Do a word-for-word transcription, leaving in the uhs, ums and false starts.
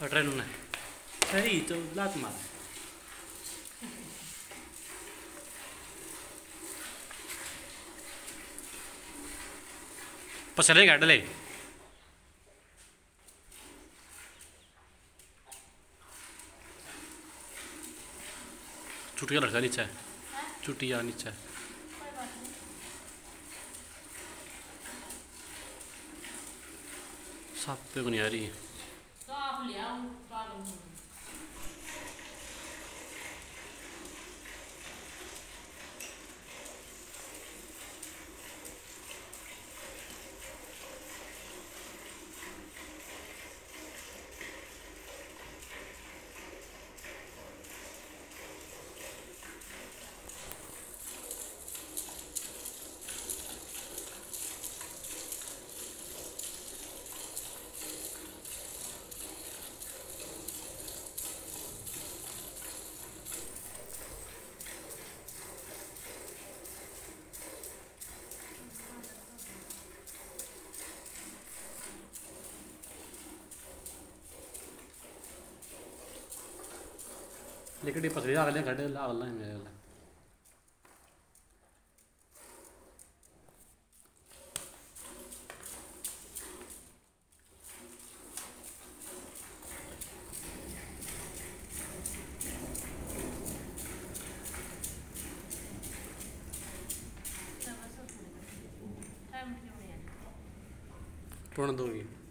train में सही तो लात मार पसरे काट ले चुटिया लड़का नीचे चुटिया नीचे साफ पे को नहीं आ रही लेकिन ये पसरे अगले खड़े ला अगला है मेरे अगला टोन दोगी